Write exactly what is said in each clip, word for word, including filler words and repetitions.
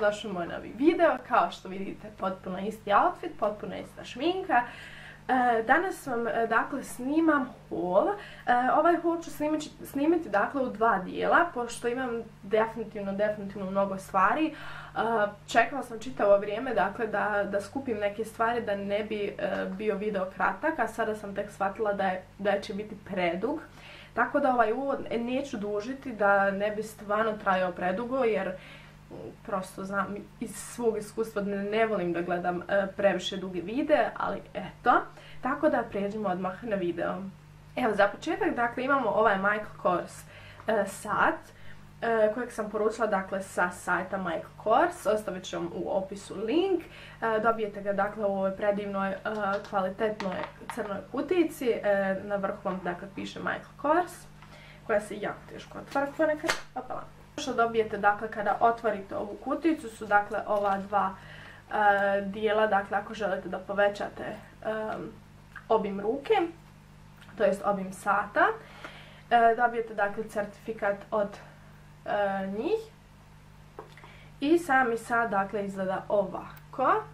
dobrodošli u moj novi video. Kao što vidite, potpuno isti outfit, potpuno ista šminka. E, danas vam dakle snimam haul. E, ovaj haul ću snimiti, snimiti dakle u dva dijela, pošto imam definitivno, definitivno mnogo stvari. E, čekala sam čitavo vrijeme dakle da, da skupim neke stvari da ne bi e, bio video kratak, a sada sam tek shvatila da, je, da će biti predug. Tako da ovaj uvod neću dužiti da ne bi stvarno trajao predugo, jer prosto znam iz svog iskustva da ne volim da gledam e, previše duge videe, ali eto. Tako da pređemo odmah na video. Evo, za početak dakle imamo ovaj Michael Kors e, sat e, kojeg sam poručila dakle sa sajta Michael Kors. Ostavit ću vam u opisu link. E, dobijete ga dakle u ovoj predivnoj e, kvalitetnoj crnoj kutijici. E, na vrhu vam dakle piše Michael Kors, koja se jako teško otvara ponekad. Opala. Što dobijete dakle kada otvorite ovu kutijicu su dakle ova dva e, dijela, dakle ako želite da povećate e, obim ruke, to jest obim sata. E, dobijete dakle certifikat od e, njih i sami sat dakle izgleda ovako.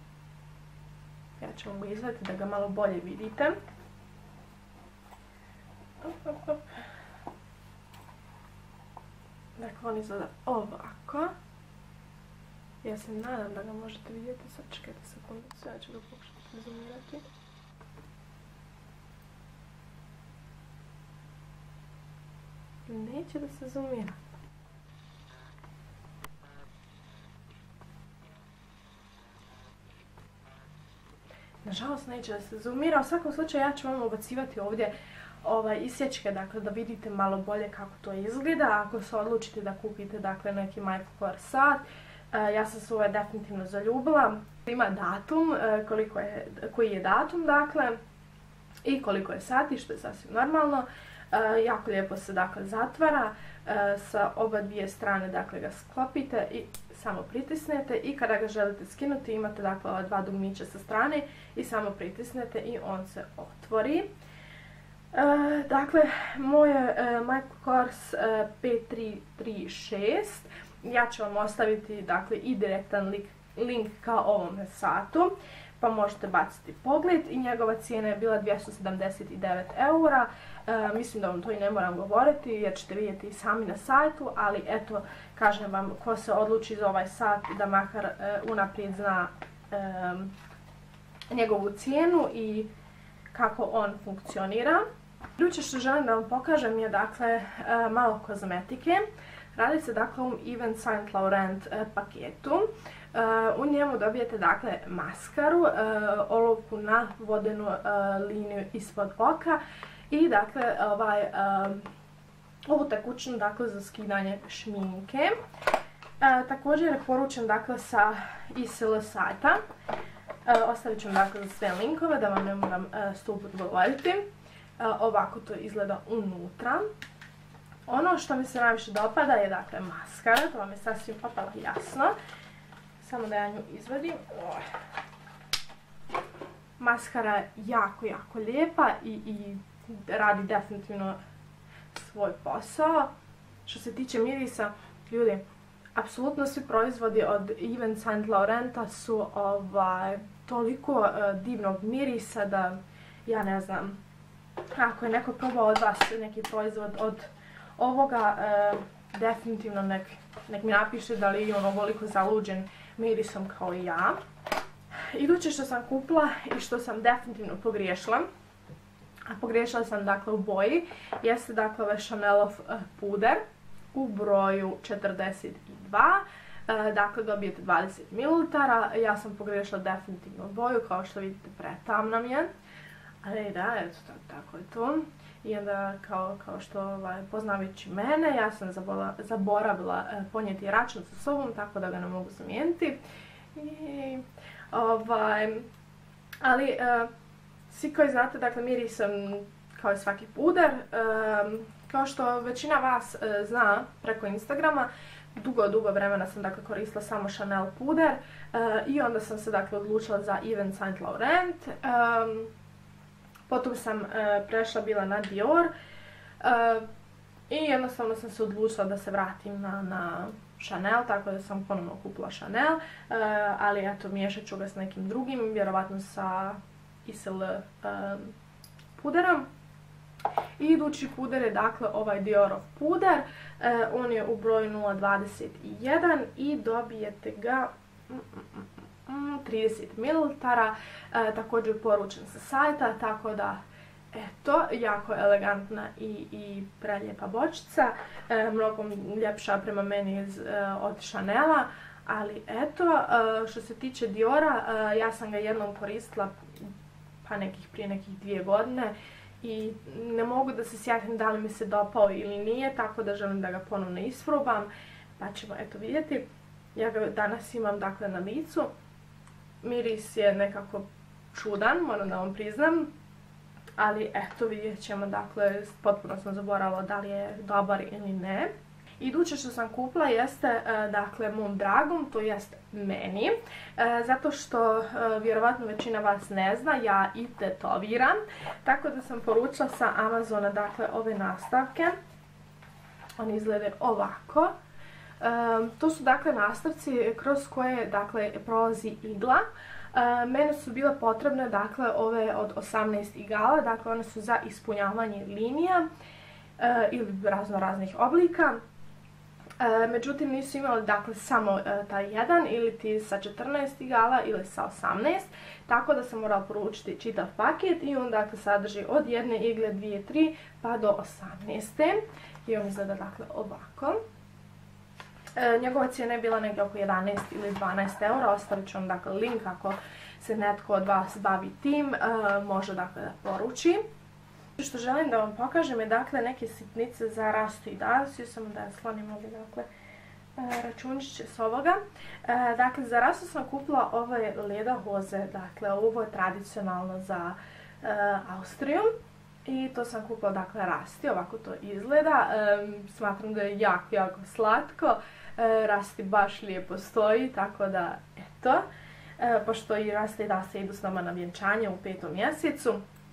Ja ću vam ga izvaditi da ga malo bolje vidite. Op, op, op. Dakle, on izgleda ovako. Ja se nadam da ga možete vidjeti. Sad čekajte sekundicu, ja ću ga pokušati zoomirati. Neće da se zoomira. Nažalost neće da se zoomira. U svakom slučaju ja ću vam ubacivati ovdje Ovaj, isječke, dakle, da vidite malo bolje kako to izgleda. Ako se odlučite da kupite dakle, neki Michael Kors sat, e, ja sam se ovaj definitivno zaljubila. Ima datum, e, koliko je, koji je datum, dakle, i koliko je sati, što je sasvim normalno. E, jako lijepo se dakle zatvara, e, sa oba dvije strane dakle ga sklopite i samo pritisnete i kada ga želite skinuti imate dakle ova dva dugmića sa strane i samo pritisnete i on se otvori. E, dakle, moj je e, Michael Kors e, pet tri tri šest. Ja ću vam ostaviti dakle i direktan link, link kao ovome satu, pa možete baciti pogled i njegova cijena je bila dvjesto sedamdeset devet eura. E, mislim da vam to i ne moram govoriti jer ćete vidjeti i sami na sajtu, ali eto, kažem vam, ko se odluči za ovaj sat da makar e, unaprijed zna e, njegovu cijenu i kako on funkcionira. Iduće što želim da vam pokažem je dakle malo kozmetike. Radi se dakle o Yves Saint Laurent paketu. U njemu dobijete dakle maskaru, olovku na vodenu liniju ispod oka i dakle ovaj, ovu tekućinu dakle za skidanje šminke. Također je poručen dakle sa I S L sajta. Ostavit ću vam dakle za sve linkove da vam ne moram sto put govoriti. Ovako to izgleda unutra. Ono što mi se najviše dopada je dakle maskara, to vam je sasvim opala jasno. Samo da ja nju izvadim. Maskara je jako, jako lijepa i, i radi definitivno svoj posao. Što se tiče mirisa, ljudi, apsolutno svi proizvodi od Yves Saint Laurenta su ovaj, toliko uh, divnog mirisa da ja ne znam. Ako je neko probao od vas neki proizvod od ovoga, uh, definitivno nek, nek mi napiše da li je on ovoliko zaluđen mirisom kao i ja. Iduće što sam kupila i što sam definitivno pogriješila, a pogriješila sam dakle u boji, jeste dakle ovaj Chanelov uh, puder u broju četrdeset dva. Uh, dakle dobijete dvadeset mililitara, ja sam pogriješila definitivno boju, kao što vidite pretamna mi je. Ali da, eto tako je to. I onda kao, kao što ovaj, poznavajući mene, ja sam zabola, zaboravila eh, ponijeti račun sa sobom, tako da ga ne mogu zamijeniti. I, ovaj, ali eh, svi koji znate, dakle mirisam kao i svaki puder. Eh, kao što većina vas eh, zna preko Instagrama, dugo, dugo vremena sam dakle koristila samo Chanel puder eh, i onda sam se dakle odlučila za Yves Saint Laurent. Eh, Potom sam e, prešla bila na Dior e, i jednostavno sam se odlučila da se vratim na, na Chanel, tako da sam ponovno kupila Chanel, uh, ali eto, miješat ću ga s nekim drugim, vjerovatno sa I S L um, puderom. I idući puder je dakle ovaj Diorov puder, uh, on je u broju nula dvadeset jedan i dobijete ga mm, mm, mm, trideset mililitara, uh, također je poručen sa sajta, tako da eto, jako elegantna i, i prelijepa bočica, e, mnogo ljepša prema meni iz, e, od Chanela, ali eto, e, što se tiče Diora, e, ja sam ga jednom koristila pa nekih prije nekih dvije godine i ne mogu da se sjetim da li mi se dopao ili nije, tako da želim da ga ponovno isprobam, pa ćemo eto vidjeti. Ja ga danas imam dakle na licu, miris je nekako čudan, moram da vam priznam. Ali eto, vidjet ćemo, dakle, potpuno sam zaboravila da li je dobar ili ne. Iduće što sam kupila jeste, dakle, mom dragom, to jest meni, zato što vjerovatno većina vas ne zna, ja i tetoviram, tako da sam poručila sa Amazona, dakle, ove nastavke. Oni izgledaju ovako. To su, dakle, nastavci kroz koje, dakle, prolazi igla. Uh, mene su bile potrebne, dakle, ove od osamnaest igala, dakle, one su za ispunjavanje linija uh, ili razno raznih oblika. Uh, međutim, nisu imali, dakle, samo uh, taj jedan, ili ti sa četrnaest igala ili sa osamnaest, tako da sam morala poručiti čitav paket i on, dakle, sadrži od jedne igle, dvije, tri, pa do osamnaeste. I on izgleda, dakle, ovako. E, njegova cijena je bila negdje oko jedanaest ili dvanaest eura, ostavit ću vam dakle link ako se netko od vas bavi tim, e, može dakle da poruči. Što želim da vam pokažem je dakle neke sitnice za Rastu i Dasiju, samo da ja slonim ovdje dakle e, računčiće s ovoga. E, dakle za Rastu sam kupila ove lederhoze, dakle ovo je tradicionalno za e, Austriju. I to sam kupila, dakle, Rasti, ovako to izgleda. E, smatram da je jako, jako slatko. E, Rasti baš lijepo stoji, tako da, eto. E, pošto i Rasti i Dasija idu s nama na vjenčanje u petom mjesecu.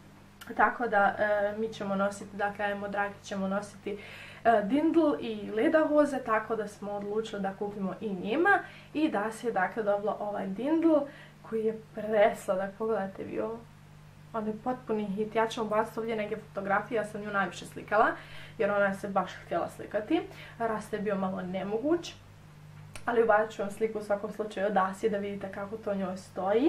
Tako da e, mi ćemo nositi, dakle, ajmo dragi ćemo nositi e, dindl i lederhoze, tako da smo odlučili da kupimo i njima. I Dasija je, dakle, dobila ovaj dindl koji je presladak, pogledajte vi ovo. On je potpuni hit, ja ću vam baciti ovdje neke fotografije, ja sam nju najviše slikala, jer ona se baš htjela slikati. Rast je bio malo nemoguć, ali ubacit ću vam sliku u svakom slučaju od Dasije da vidite kako to njoj stoji.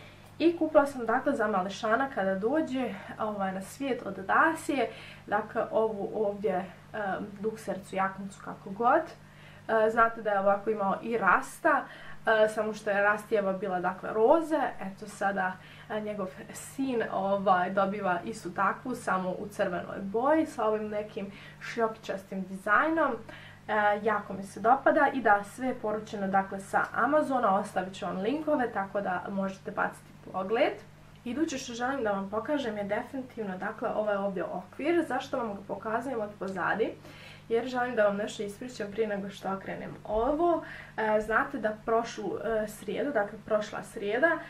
I kupila sam dakle za Malešana kada dođe ovaj, na svijet od Dasije, dakle ovu ovdje um, duksercu, jaknicu, kako god. Uh, znate da je ovako imao i Rasta, uh, samo što je Rastijeva bila dakle roze, eto sada uh, njegov sin ovaj, dobiva istu takvu, samo u crvenoj boji sa ovim nekim šljokičastim dizajnom. Uh, jako mi se dopada i da sve je poručeno dakle sa Amazona, ostavit ću vam linkove tako da možete baciti pogled. Iduće što želim da vam pokažem je definitivno dakle ovaj ovdje okvir. Zašto vam ga pokazujem od pozadi? Jer želim da vam nešto ispričam prije nego što okrenem ovo. E, znate da prošlu e, srijedu, dakle prošla srijeda, e,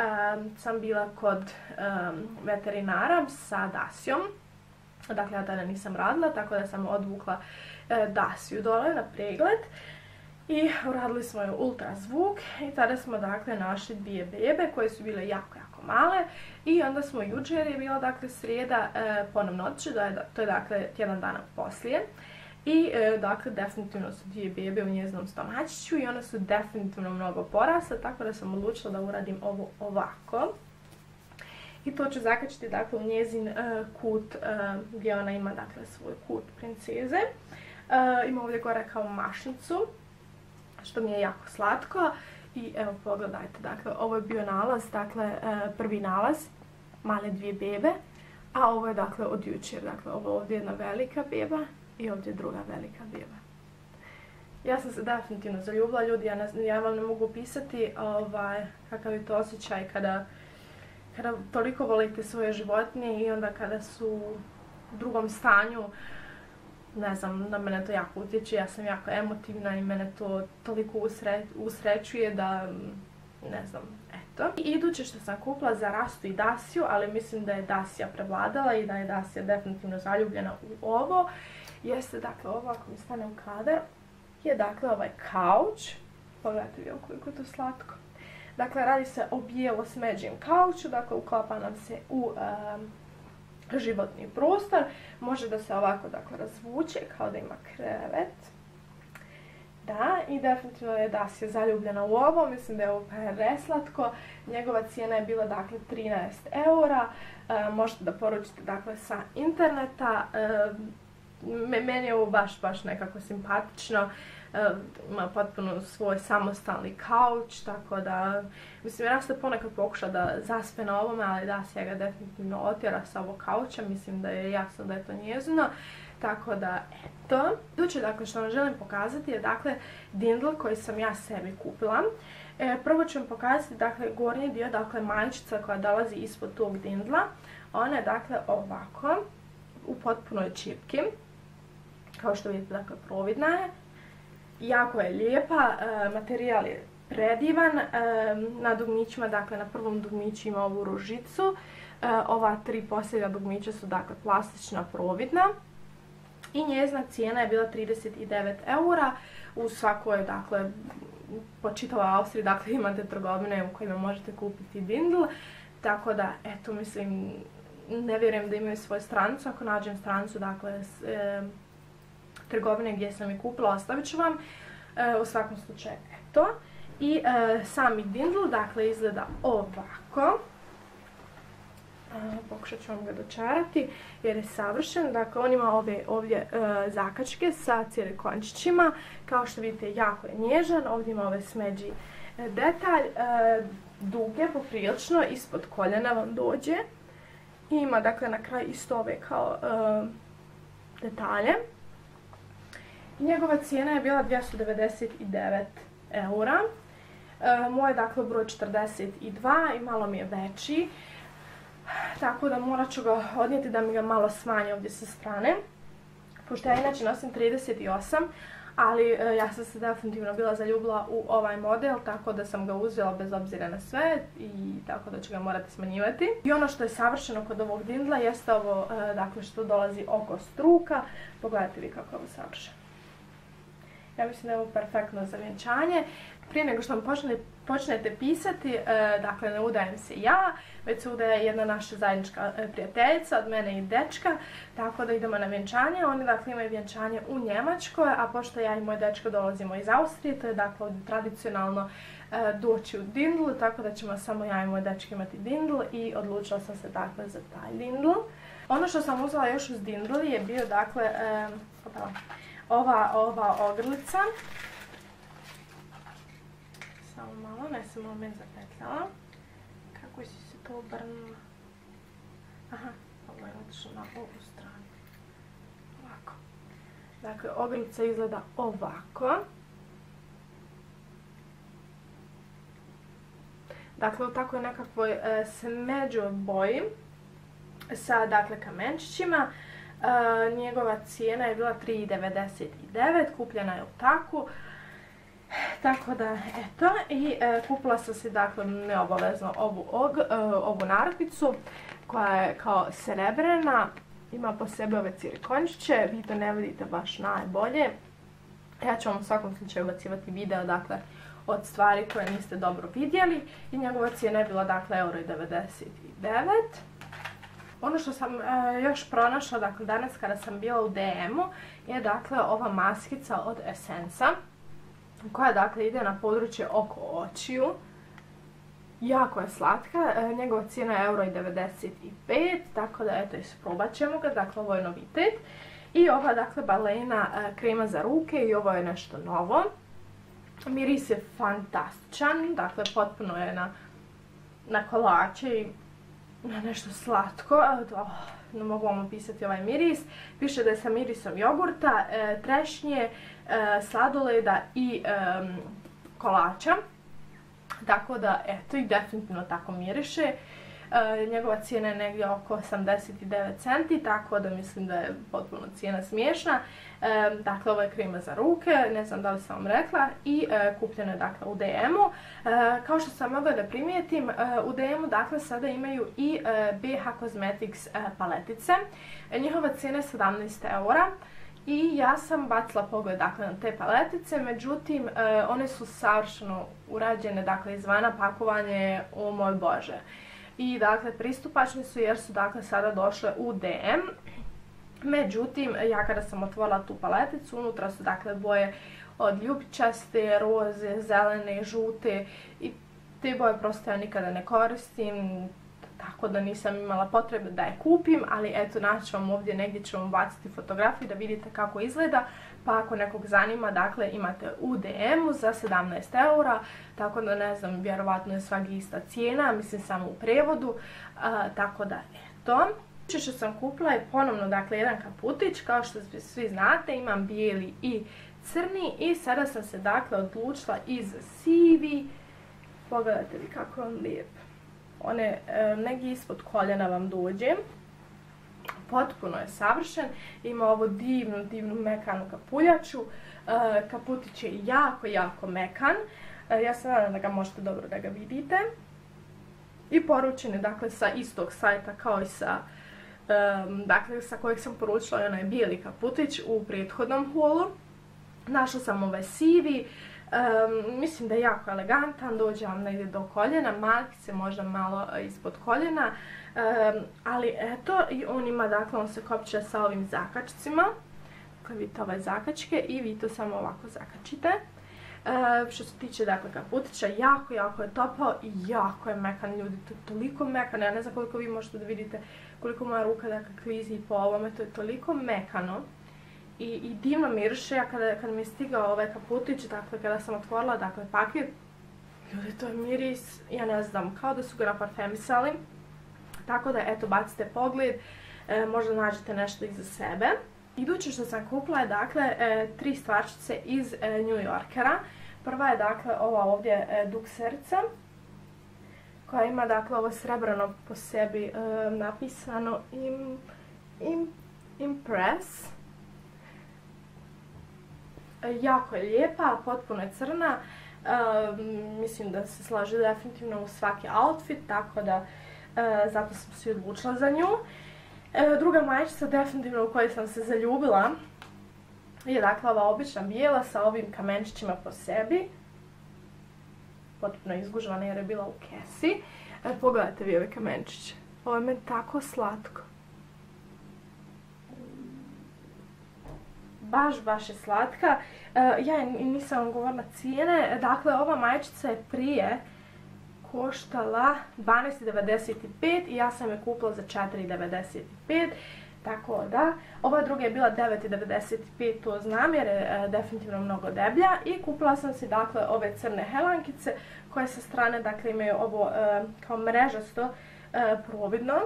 sam bila kod e, veterinara sa Dasijom. Dakle, ja tada nisam radila, tako da sam odvukla e, Dasiju dole na pregled. I uradili smo joj ultrazvuk i tada smo dakle našli dvije bebe koje su bile jako, jako male. I onda smo jučer je bila dakle srijeda e, ponovno otišli, to je dakle tjedan dana poslije. I e, dakle definitivno su dvije bebe u njezinom stomačiću i one su definitivno mnogo porasle, tako da sam odlučila da uradim ovo ovako. I to ću zakačiti dakle u njezin e, kut e, gdje ona ima dakle svoj kut princeze. E, ima ovdje gore kao mašnicu, što mi je jako slatko. I evo pogledajte, dakle ovo je bio nalaz, dakle e, prvi nalaz, male dvije bebe, a ovo je dakle od jučer, dakle ovo ovdje je jedna velika beba i ovdje je druga velika beba. Ja sam se definitivno zaljubila, ljudi, ja, ne, ja vam ne mogu opisati ovaj, kakav je to osjećaj kada, kada toliko volite svoje životinje i onda kada su u drugom stanju. Ne znam, na mene to jako utječe, ja sam jako emotivna i mene to toliko usre, usrećuje da, ne znam, eto. I iduće što sam kupila za Rastu i Dasiju, ali mislim da je Dasija prevladala i da je Dasija definitivno zaljubljena u ovo, jeste dakle ovo, ako mi stane u kadar, je dakle ovaj kauč. Pogledajte vi koliko je to slatko. Dakle, radi se o bijelo smeđim kauču, dakle uklapa nam se u um, životni prostor. Može da se ovako dakle razvuče kao da ima krevet. Da, i definitivno je Das je zaljubljena u ovo, mislim da je ovo preslatko. Njegova cijena je bila dakle trinaest eura, e, možete da poručite dakle sa interneta. E, meni je ovo baš, baš nekako simpatično. E, ima potpuno svoj samostalni kauč, tako da, mislim, ja sam ponekad pokušala da zaspe na ovome, ali Das je ga definitivno otjera sa ovog kauča, mislim da je jasno da je to njezino. Tako da, eto. Iduće, dakle, što vam želim pokazati je, dakle, dindl koji sam ja sebi kupila. E, prvo ću vam pokazati, dakle, gornji dio, dakle, majičica koja dolazi ispod tog dindla. Ona je, dakle, ovako, u potpunoj čipki. Kao što vidite, dakle, providna je. Jako je lijepa, e, materijal je predivan. E, na dugmićima, dakle, na prvom dugmiću ima ovu ružicu. E, ova tri posljednja dugmića su, dakle, plastična, providna. I njezina cijena je bila trideset devet eura. U svakoj, dakle, po čitavoj Austriji, dakle, imate trgovine u kojima možete kupiti dindl. Tako da, eto, mislim, ne vjerujem da imaju svoju stranicu. Ako nađem stranicu, dakle, s, e, trgovine gdje sam je kupila, ostavit ću vam. E, u svakom slučaju, eto. I e, sami dindl, dakle, izgleda ovako. Pokušat ću vam ga dočarati jer je savršen. Dakle, on ima ove ovdje e, zakačke sa cirikončićima. Kao što vidite, jako je nježan. Ovdje ima ove smeđi e, detalj. E, dug je poprilično, ispod koljena vam dođe. I ima, dakle, na kraju isto ove kao e, detalje. Njegova cijena je bila dvjesto devedeset devet eura. E, moj je, dakle, broj četrdeset dva i malo mi je veći. Tako da morat ću ga odnijeti da mi ga malo smanje ovdje sa strane. Pošto ja inače nosim trideset osam, ali e, ja sam se definitivno bila zaljubila u ovaj model, tako da sam ga uzela bez obzira na sve i tako da ću ga morati smanjivati. I ono što je savršeno kod ovog dindla jeste ovo, e, dakle, što dolazi oko struka. Pogledajte vi kako je ovo savršeno. Ja mislim da je ovo perfektno za vjenčanje. Prije nego što vam počne, počnete pisati, e, dakle, ne udajem se ja, već se udaje jedna naša zajednička e, prijateljica od mene i dečka, tako da idemo na vjenčanje. Oni, dakle, imaju vjenčanje u Njemačkoj, a pošto ja i moj dečko dolazimo iz Austrije, to je, dakle, ovdje tradicionalno e, doći u dindlu, tako da ćemo samo ja i moj dečko imati dindl i odlučila sam se, dakle, za taj dindl. Ono što sam uzela još uz dindl je bio, dakle, e, ova, ova ogrlica. Samo malo, ne sam ovo me zapetljala. Kako si se to obrnula? Aha, ovo je otišlo na ovu stranu. Ovako. Dakle, ogrlica izgleda ovako. Dakle, u takvoj nekakvoj e, smeđoj boji sa, dakle, kamenčićima. E, njegova cijena je bila tri devedeset devet, kupljena je u taku. Tako da, eto, i e, kupila sam si, dakle, neobavezno ovu, og, e, ovu narukvicu koja je kao srebrena, ima po sebi ove cirikončiće, vi to ne vidite baš najbolje. Ja ću vam u svakom slučaju ubacivati video, dakle, od stvari koje niste dobro vidjeli i njegova cijena je bila, dakle, euro devedeset devet. Ono što sam e, još pronašla, dakle, danas kada sam bila u D M-u je, dakle, ova maskica od Essensa, koja, dakle, ide na područje oko očiju. Jako je slatka, e, njegova cijena je euro devedeset pet, tako da, eto, isprobat ćemo ga, dakle, ovo je novitet. I ova, dakle, balena e, krema za ruke i ovo je nešto novo. Miris je fantastičan, dakle, potpuno je na, na kolače i na nešto slatko. Oh, ne mogu vam opisati ovaj miris. Piše da je sa mirisom jogurta, e, trešnje, e, sladoleda i e, kolača. Tako da, eto, i definitivno tako miriše. E, njegova cijena je negdje oko osamdeset devet centi, tako da mislim da je potpuno cijena smiješna. E, dakle, ovo je krema za ruke, ne znam da li sam vam rekla, i e, kupljena je, dakle, u D M-u. E, kao što sam mogla da primijetim, e, u D M-u, dakle, sada imaju i e, B H Cosmetics e, paletice. E, njihova cijena je sedamnaest eura. I ja sam bacila pogled dakle, na te paletice, međutim e, one su savršeno urađene, dakle izvana pakovanje, o moj bože. I dakle pristupačni su jer su dakle sada došle u D M. Međutim, ja kada sam otvorila tu paleticu, unutra su dakle boje od ljubičaste, roze, zelene, žute i te boje prosto ja nikada ne koristim, tako da nisam imala potrebe da je kupim, ali eto naći vam ovdje, negdje ću vam baciti fotografiju da vidite kako izgleda, pa ako nekog zanima, dakle imate u D M-u za sedamnaest eura, tako da ne znam, vjerovatno je svaki ista cijena, mislim samo u prevodu, a, tako da eto. Što sam kupila je ponovno dakle jedan kaputić, kao što svi znate imam bijeli i crni i sada sam se dakle odlučila iz sivi, pogledajte vi kako je on lijep. On je e, negdje ispod koljena vam dođe, potpuno je savršen, ima ovo divnu, divnu mekanu kapuljaču, e, kaputić je jako, jako mekan, e, ja se nadam da ga možete dobro da ga vidite. I poručen je dakle sa istog sajta kao i sa, e, dakle sa kojeg sam poručila i onaj bijeli kaputić u prethodnom haulu. Našla sam ovaj sivi. Um, mislim da je jako elegantan, dođe vam negdje do koljena, markice možda malo ispod koljena, um, ali eto, i on ima, dakle, on se kopče sa ovim zakačcima, dakle vidite ove zakačke i vi to samo ovako zakačite. Uh, što se tiče, dakle, kaputića, jako, jako je topao i jako je mekan, ljudi, to je toliko mekan, ja ne znam koliko vi možete da vidite, koliko moja ruka, dakle, klizi po ovome, to je toliko mekano. I, i divno miriše, a kada, kada mi je stigao ovaj kaputić, dakle kada sam otvorila dakle, paket, ljudi, to je miris, ja ne znam, kao da su ga naparfemisali. Tako da, eto, bacite pogled, e, možda nađete nešto iza sebe. Iduće što sam kupila je, dakle, e, tri stvarčice iz e, New Yorkera. Prva je, dakle, ova ovdje e, dukserica, koja ima, dakle, ovo srebrano po sebi e, napisano im, im, Impress. Jako je lijepa, potpuno je crna, e, mislim da se slaže definitivno u svaki outfit, tako da e, zato sam se odlučila za nju. E, druga majičica definitivno u kojoj sam se zaljubila je dakle ova obična bijela sa ovim kamenčićima po sebi. Potpuno izgužvana jer je bila u kesi. E, pogledajte vi ove kamenčiće, ovo je meni tako slatko. Baš, baš je slatka. Uh, ja nisam vam govorila cijene. Dakle, ova majičica je prije koštala dvanaest devedeset pet i ja sam je kupila za četiri devedeset pet. Tako da, ova druga je bila devet devedeset pet, to znam jer je uh, definitivno mnogo deblja. I kupila sam si dakle ove crne helankice koje sa strane dakle imaju ovo uh, kao mrežasto uh, providno.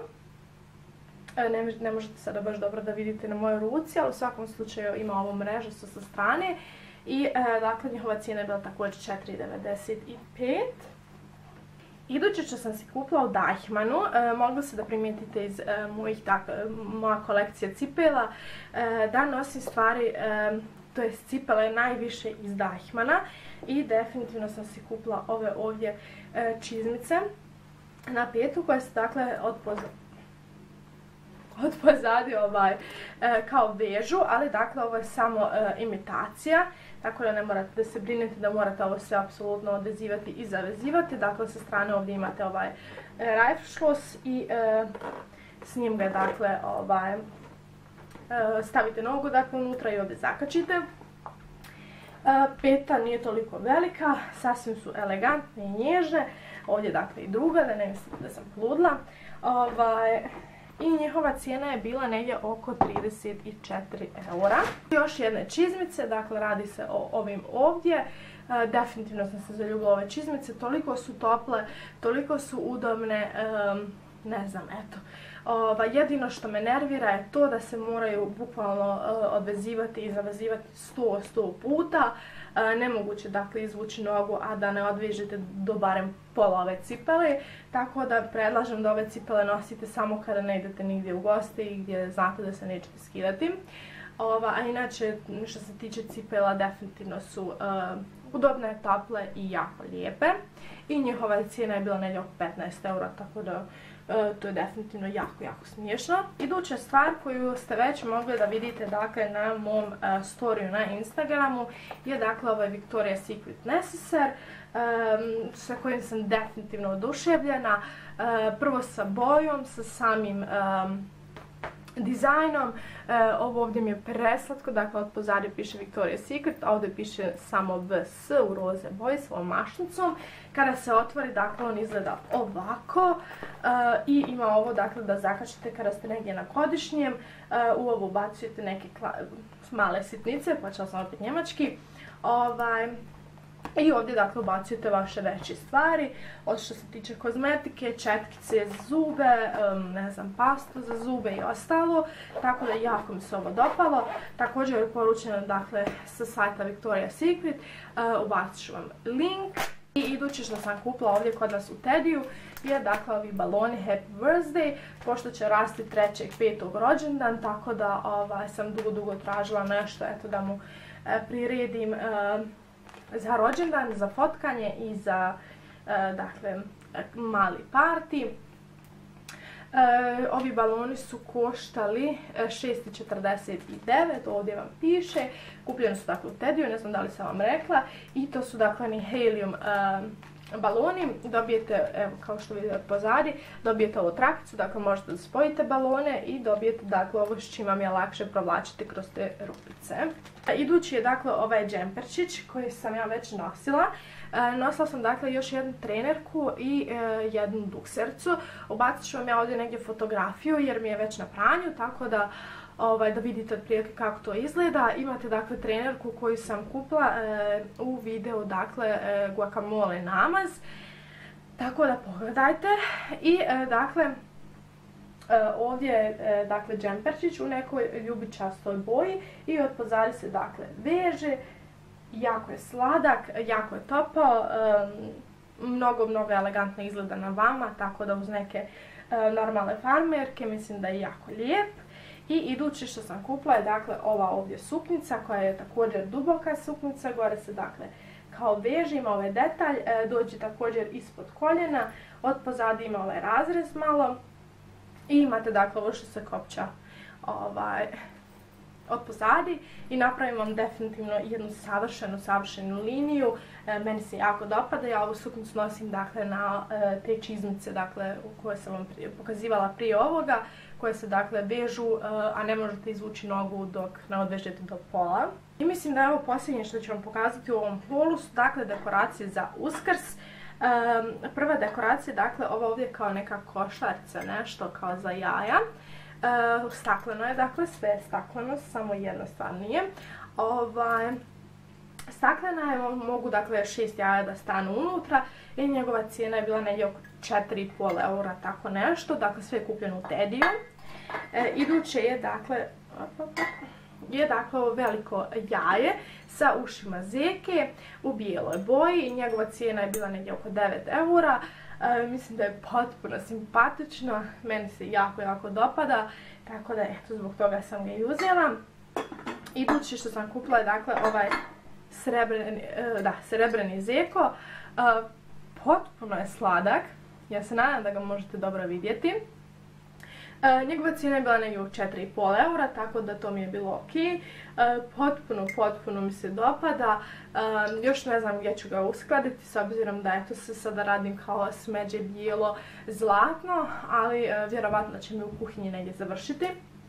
Ne, ne možete sada baš dobro da vidite na mojoj ruci, ali u svakom slučaju ima ovo mrežasto sa strane. I e, dakle njihova cijena je bila također četiri devedeset pet. Iduće što sam si kupila u Deichmannu, e, mogli se da primijetite iz e, mojih, dakle, moja kolekcija cipela, e, da nosim stvari, e, to je cipele najviše iz Deichmanna i definitivno sam si kupila ove ovdje e, čizmice na petu koje se dakle od pozadnje od pozadi ovaj, e, kao vežu, ali dakle ovo je samo e, imitacija, tako da ne morate da se brinete da morate ovo sve apsolutno odvezivati i zavezivati. Dakle sa strane ovdje imate ovaj e, Reifschloss i e, s njim ga dakle ovaj, e, stavite nogu dakle unutra i ovdje zakačite. E, peta nije toliko velika, sasvim su elegantne i nježne, ovdje dakle i druga, da ne mislite da sam poludla. Ovaj, I njihova cijena je bila negdje oko trideset četiri eura. Još jedne čizmice, dakle radi se o ovim ovdje. E, definitivno sam se zaljubila ove čizmice, toliko su tople, toliko su udobne, e, ne znam, eto. Ova, jedino što me nervira je to da se moraju bukvalno e, odvezivati i zavezivati sto, sto puta. E, nemoguće dakle izvući nogu, a da ne odvežete do barem pola ove cipele, tako da predlažem da ove cipele nosite samo kada ne idete nigdje u goste i gdje znate da se nećete skidati. Ova, a inače, što se tiče cipela, definitivno su uh, udobne, tople i jako lijepe. I njihova cijena je bila negdje oko petnaest eura, tako da to je definitivno jako, jako smiješno. Iduća stvar koju ste već mogli da vidite dakle na mom uh, storiju na Instagramu je dakle ovaj Victoria's Secret Necessaire um, sa kojim sam definitivno oduševljena. Uh, prvo sa bojom, sa samim um, dizajnom. E, ovo ovdje mi je preslatko, dakle od pozadnje piše Victoria's Secret, a ovdje piše samo V S u roze boji s ovom mašnicom. Kada se otvori, dakle on izgleda ovako e, i ima ovo dakle da zakačite kada ste negdje na godišnjem. E, u ovo ubacujete neke male sitnice, počela sam opet njemački. Ovaj, I ovdje dakle ubacujete vaše veće stvari, od što se tiče kozmetike, četkice za zube, um, ne znam, pastu za zube i ostalo, tako da jako mi se ovo dopalo. Također je poručeno dakle sa sajta Victoria's Secret, uh, ubacit ću vam link. I idući što sam kupila ovdje kod nas u Tediju je dakle ovi baloni Happy Birthday, pošto će rasti trećeg petog rođendan, tako da ovaj, sam dugo dugo tražila nešto eto da mu e, priredim e, za rođendan, za fotkanje i za e, dakle, mali party. E, ovi baloni su koštali šest četrdeset devet, ovdje vam piše. Kupljeni su dakle u Tediju, ne znam da li sam vam rekla. I to su dakle ni helium e, baloni. Dobijete, evo kao što vidite pozadi, dobijete ovu trakicu, dakle možete da spojite balone i dobijete dakle ovo s čim vam je lakše provlačiti kroz te rupice. Idući je dakle ovaj džemperčić koji sam ja već nosila. E, nosila sam dakle još jednu trenerku i e, jednu duksercu. Ubacit ću vam ja ovdje negdje fotografiju jer mi je već na pranju, tako da Ovaj, da vidite otprilike kako to izgleda. Imate dakle trenerku koju sam kupila e, u videu dakle e, guacamole namaz. Tako da pogledajte. I e, dakle e, ovdje je e, dakle džemperčić u nekoj ljubičastoj boji i od pozadi se dakle veže. Jako je sladak, jako je topao, e, mnogo mnogo elegantno izgleda na vama, tako da uz neke e, normalne farmerke mislim da je jako lijep. I iduće što sam kupila je dakle ova ovdje suknjica koja je također duboka suknjica, gore se dakle kao veže, ima ovaj detalj, e, dođe također ispod koljena, od pozadi ima ovaj razrez malo i imate dakle ovo što se kopča ovaj, od pozadi i napravim vam definitivno jednu savršenu, savršenu liniju. E, meni se jako dopada, ja ovu suknicu nosim dakle na e, te čizmice dakle u koje sam vam prije, pokazivala prije ovoga, koje se dakle vežu, a ne možete izvući nogu dok ne odvežete do pola. I mislim da je ovo posljednje što ću vam pokazati u ovom holu su dakle dekoracije za Uskrs. Um, prva dekoracija, dakle ovo ovdje kao neka košarica, nešto kao za jaja. Uh, stakleno je, dakle sve je stakleno, samo jedna stvar nije. Ovaj, staklena je, mogu dakle šest jaja da stanu unutra i njegova cijena je bila negdje oko četiri i pol eura, tako nešto, dakle sve je kupljeno u Tediju. E, iduće je dakle, je dakle ovo veliko jaje sa ušima zeke u bijeloj boji i njegova cijena je bila negdje oko devet eura. E, mislim da je potpuno simpatično, meni se jako jako dopada, tako da eto zbog toga sam ga i uzela. Iduće što sam kupila je dakle ovaj srebreni, da, srebreni zeko, e, potpuno je sladak, ja se nadam da ga možete dobro vidjeti. E, njegova cijena je bila negdje u četiri i pol eura, tako da to mi je bilo ok. E, potpuno, potpuno mi se dopada. E, još ne znam gdje ću ga uskladiti, s obzirom da eto se sada radim kao smeđe bijelo zlatno, ali e, vjerovatno će mi u kuhinji negdje završiti.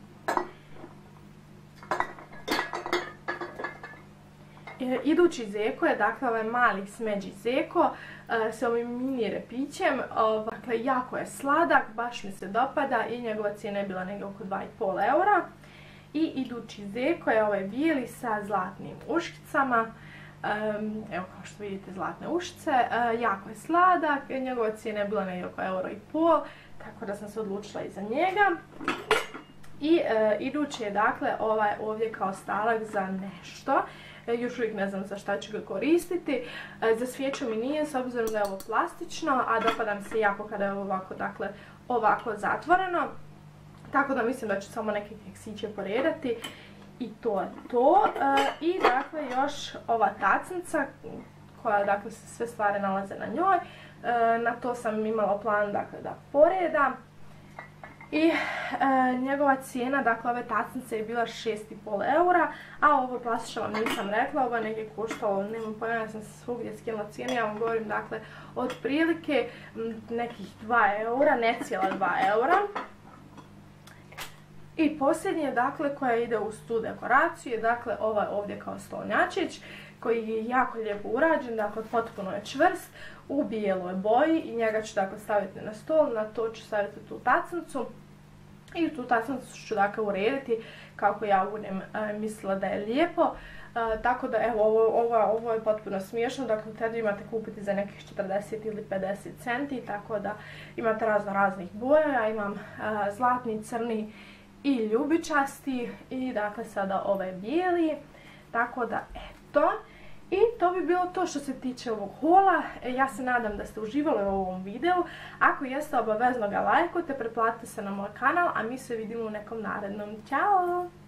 E, idući zeko je dakle ovaj mali smeđi zeko e, s ovim mini repićem, o, dakle jako je sladak, baš mi se dopada i njegova cijena je bila negdje oko dva i pol eura. I idući zeko je ovaj bijeli sa zlatnim uškicama, e, evo kao što vidite zlatne ušice, e, jako je sladak, njegova cijena je bila negdje oko euro i pol, tako da sam se odlučila i za njega. I e, idući je dakle ovaj ovdje kao stalak za nešto. Još uvijek ne znam za šta ću ga koristiti. Za svijeću mi nije, s obzirom da je ovo plastično, a dopada mi se jako kada je ovako, dakle, ovako zatvoreno. Tako da mislim da ću samo neke keksiće poredati. I to je to. I dakle još ova tacnica koja dakle se sve stvari nalaze na njoj. Na to sam imala plan dakle da poredam. I e, njegova cijena, dakle ove tacnice je bila šest i pol eura, a ovo plastično vam nisam rekla, ovo je negdje koštalo, nemam pojma, ja sam se svugdje skinula cijenu, ja vam govorim dakle otprilike nekih dva eura, ne cijela dva eura. I posljednje, dakle, koja ide uz tu dekoraciju je dakle ovaj ovdje kao stolnjačić koji je jako lijepo urađen, dakle potpuno je čvrst, u bijeloj boji i njega ću dakle staviti na stol, na to ću staviti tu tacnicu i tu tacnicu ću dakle urediti kako ja budem e, mislila da je lijepo. E, tako da evo ovo, ovo, ovo je potpuno smiješno, dakle tad imate kupiti za nekih četrdeset ili pedeset centi, tako da imate razno raznih boja, ja imam e, zlatni, crni i ljubičasti i dakle sada ovaj bijeli, tako da eto. I to bi bilo to što se tiče ovog hola. Ja se nadam da ste uživali u ovom videu. Ako jeste, obavezno ga lajkujte, pretplatite se na moj kanal, a mi se vidimo u nekom narednom. Ćao!